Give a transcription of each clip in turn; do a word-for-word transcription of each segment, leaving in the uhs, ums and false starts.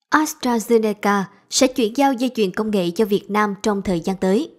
AstraZeneca sẽ chuyển giao dây chuyền công nghệ cho Việt Nam trong thời gian tới.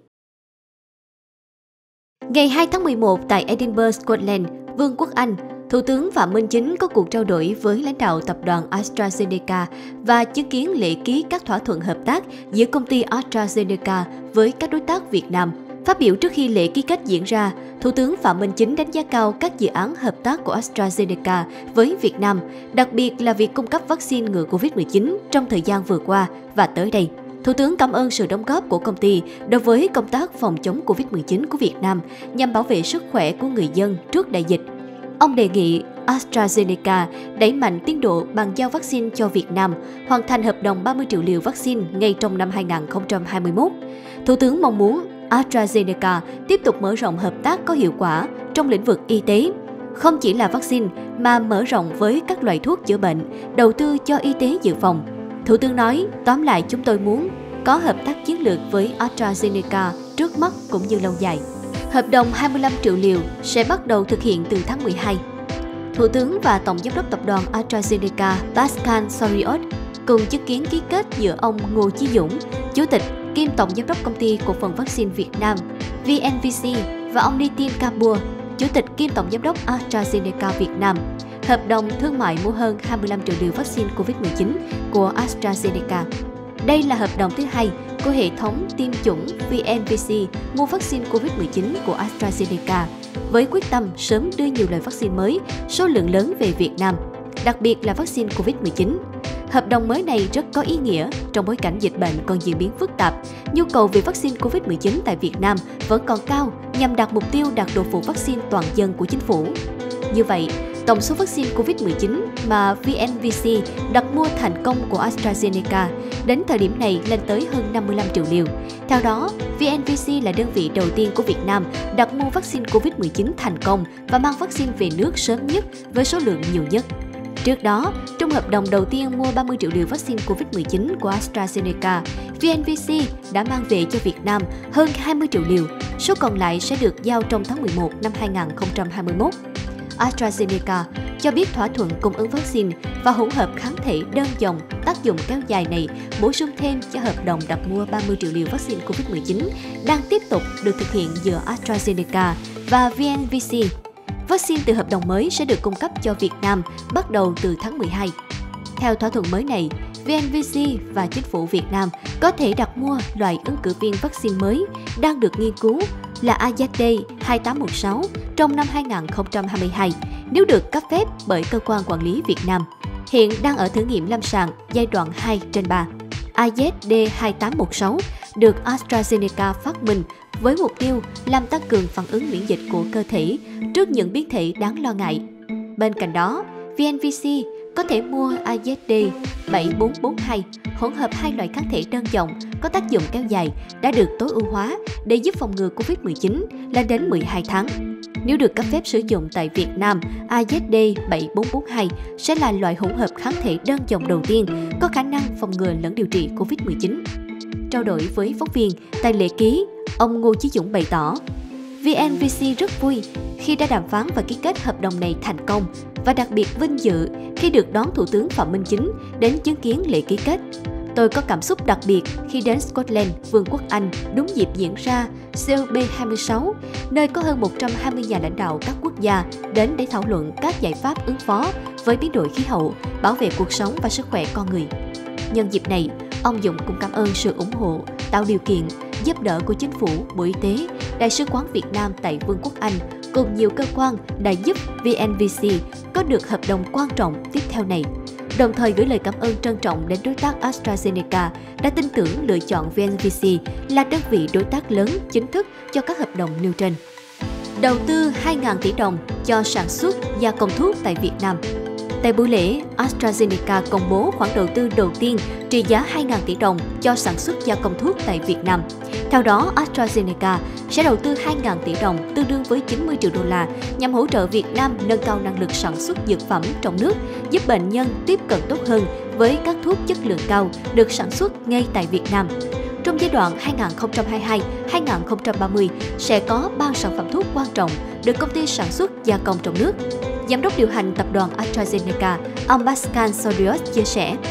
Ngày hai tháng mười một tại Edinburgh, Scotland, Vương quốc Anh, Thủ tướng Phạm Minh Chính có cuộc trao đổi với lãnh đạo tập đoàn AstraZeneca và chứng kiến lễ ký các thỏa thuận hợp tác giữa công ty AstraZeneca với các đối tác Việt Nam. Phát biểu trước khi lễ ký kết diễn ra, Thủ tướng Phạm Minh Chính đánh giá cao các dự án hợp tác của AstraZeneca với Việt Nam, đặc biệt là việc cung cấp vaccine ngừa Covid mười chín trong thời gian vừa qua và tới đây. Thủ tướng cảm ơn sự đóng góp của công ty đối với công tác phòng chống Covid mười chín của Việt Nam nhằm bảo vệ sức khỏe của người dân trước đại dịch. Ông đề nghị AstraZeneca đẩy mạnh tiến độ bàn giao vaccine cho Việt Nam, hoàn thành hợp đồng ba mươi triệu liều vaccine ngay trong năm hai nghìn không trăm hai mươi mốt. Thủ tướng mong muốn AstraZeneca tiếp tục mở rộng hợp tác có hiệu quả trong lĩnh vực y tế, không chỉ là vaccine mà mở rộng với các loại thuốc chữa bệnh, đầu tư cho y tế dự phòng. Thủ tướng nói, tóm lại chúng tôi muốn có hợp tác chiến lược với AstraZeneca trước mắt cũng như lâu dài. Hợp đồng hai mươi lăm triệu liều sẽ bắt đầu thực hiện từ tháng mười hai. Thủ tướng và Tổng giám đốc tập đoàn AstraZeneca Pascal Soriot cùng chứng kiến ký kết giữa ông Ngô Chí Dũng, Chủ tịch kiêm Tổng giám đốc Công ty Cổ phần Vaccine Việt Nam vê en vê xê và ông Nitin Kapoor, Chủ tịch kiêm Tổng giám đốc AstraZeneca Việt Nam, hợp đồng thương mại mua hơn hai mươi lăm triệu liều vaccine Covid mười chín của AstraZeneca. Đây là hợp đồng thứ hai của hệ thống tiêm chủng vê en vê xê mua vaccine Covid mười chín của AstraZeneca, với quyết tâm sớm đưa nhiều loại vaccine mới, số lượng lớn về Việt Nam, đặc biệt là vaccine Covid mười chín. Hợp đồng mới này rất có ý nghĩa trong bối cảnh dịch bệnh còn diễn biến phức tạp. Nhu cầu về vaccine Covid mười chín tại Việt Nam vẫn còn cao nhằm đạt mục tiêu đạt độ phủ vaccine toàn dân của chính phủ. Như vậy, tổng số vaccine Covid mười chín mà vê en vê xê đặt mua thành công của AstraZeneca đến thời điểm này lên tới hơn năm mươi lăm triệu liều. Theo đó, vê en vê xê là đơn vị đầu tiên của Việt Nam đặt mua vaccine Covid mười chín thành công và mang vaccine về nước sớm nhất với số lượng nhiều nhất. Trước đó, trong hợp đồng đầu tiên mua ba mươi triệu liều vaccine Covid mười chín của AstraZeneca, vê en vê xê đã mang về cho Việt Nam hơn hai mươi triệu liều, số còn lại sẽ được giao trong tháng mười một năm hai nghìn không trăm hai mươi mốt. AstraZeneca cho biết thỏa thuận cung ứng vaccine và hỗn hợp kháng thể đơn dòng tác dụng kéo dài này bổ sung thêm cho hợp đồng đặt mua ba mươi triệu liều vaccine Covid mười chín đang tiếp tục được thực hiện giữa AstraZeneca và vê en vê xê. Vaccine từ hợp đồng mới sẽ được cung cấp cho Việt Nam bắt đầu từ tháng mười hai. Theo thỏa thuận mới này, vê en vê xê và chính phủ Việt Nam có thể đặt mua loại ứng cử viên vaccine mới đang được nghiên cứu là A Z D hai tám một sáu trong năm hai nghìn không trăm hai mươi hai nếu được cấp phép bởi Cơ quan Quản lý Việt Nam. Hiện đang ở thử nghiệm lâm sàng giai đoạn hai trên ba. A Z D hai tám một sáu được AstraZeneca phát minh với mục tiêu làm tăng cường phản ứng miễn dịch của cơ thể trước những biến thể đáng lo ngại. Bên cạnh đó, vê en vê xê có thể mua A Z D bảy bốn bốn hai, hỗn hợp hai loại kháng thể đơn dòng có tác dụng kéo dài đã được tối ưu hóa để giúp phòng ngừa Covid mười chín lên đến mười hai tháng. Nếu được cấp phép sử dụng tại Việt Nam, A Z D bảy bốn bốn hai sẽ là loại hỗn hợp kháng thể đơn dòng đầu tiên có khả năng phòng ngừa lẫn điều trị Covid mười chín. Trao đổi với phóng viên tại lễ ký, ông Ngô Chí Dũng bày tỏ, vê en vê xê rất vui khi đã đàm phán và ký kết hợp đồng này thành công và đặc biệt vinh dự khi được đón Thủ tướng Phạm Minh Chính đến chứng kiến lễ ký kết. Tôi có cảm xúc đặc biệt khi đến Scotland, Vương quốc Anh, đúng dịp diễn ra C O P hai mươi sáu, nơi có hơn một trăm hai mươi nhà lãnh đạo các quốc gia đến để thảo luận các giải pháp ứng phó với biến đổi khí hậu, bảo vệ cuộc sống và sức khỏe con người. Nhân dịp này, ông Dũng cũng cảm ơn sự ủng hộ, tạo điều kiện, giúp đỡ của Chính phủ, Bộ Y tế, Đại sứ quán Việt Nam tại Vương quốc Anh cùng nhiều cơ quan đã giúp vê en vê xê có được hợp đồng quan trọng tiếp theo này. Đồng thời gửi lời cảm ơn trân trọng đến đối tác AstraZeneca đã tin tưởng lựa chọn vê en vê xê là đơn vị đối tác lớn chính thức cho các hợp đồng nêu trên. Đầu tư hai nghìn tỷ đồng cho sản xuất gia công thuốc tại Việt Nam. Tại buổi lễ, AstraZeneca công bố khoản đầu tư đầu tiên trị giá hai nghìn tỷ đồng cho sản xuất gia công thuốc tại Việt Nam. Theo đó, AstraZeneca sẽ đầu tư hai nghìn tỷ đồng tương đương với chín mươi triệu đô la nhằm hỗ trợ Việt Nam nâng cao năng lực sản xuất dược phẩm trong nước, giúp bệnh nhân tiếp cận tốt hơn với các thuốc chất lượng cao được sản xuất ngay tại Việt Nam. Trong giai đoạn hai nghìn không trăm hai mươi hai đến hai nghìn không trăm ba mươi sẽ có ba sản phẩm thuốc quan trọng được công ty sản xuất gia công trong nước. Giám đốc điều hành tập đoàn AstraZeneca, ông Pascal Soriot chia sẻ,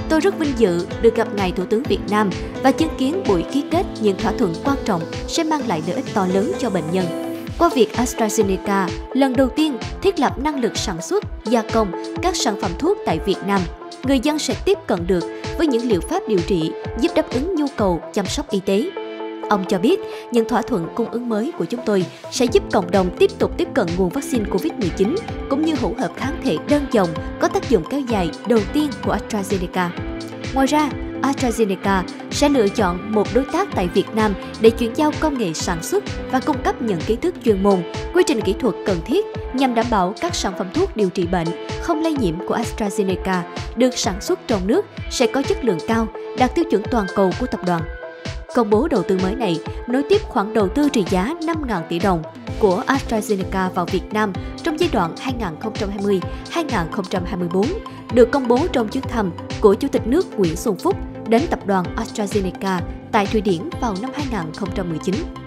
Tôi rất vinh dự được gặp ngài Thủ tướng Việt Nam và chứng kiến buổi ký kết những thỏa thuận quan trọng sẽ mang lại lợi ích to lớn cho bệnh nhân. Qua việc AstraZeneca lần đầu tiên thiết lập năng lực sản xuất, gia công các sản phẩm thuốc tại Việt Nam, người dân sẽ tiếp cận được với những liệu pháp điều trị giúp đáp ứng nhu cầu chăm sóc y tế. Ông cho biết, những thỏa thuận cung ứng mới của chúng tôi sẽ giúp cộng đồng tiếp tục tiếp cận nguồn vaccine covid mười chín, cũng như hỗn hợp kháng thể đơn dòng có tác dụng kéo dài đầu tiên của AstraZeneca. Ngoài ra, AstraZeneca sẽ lựa chọn một đối tác tại Việt Nam để chuyển giao công nghệ sản xuất và cung cấp những kiến thức chuyên môn, quy trình kỹ thuật cần thiết nhằm đảm bảo các sản phẩm thuốc điều trị bệnh không lây nhiễm của AstraZeneca được sản xuất trong nước sẽ có chất lượng cao, đạt tiêu chuẩn toàn cầu của tập đoàn. Công bố đầu tư mới này nối tiếp khoản đầu tư trị giá năm nghìn tỷ đồng của AstraZeneca vào Việt Nam trong giai đoạn hai nghìn không trăm hai mươi đến hai nghìn không trăm hai mươi tư, được công bố trong chuyến thăm của Chủ tịch nước Nguyễn Xuân Phúc đến tập đoàn AstraZeneca tại Thụy Điển vào năm hai nghìn không trăm mười chín.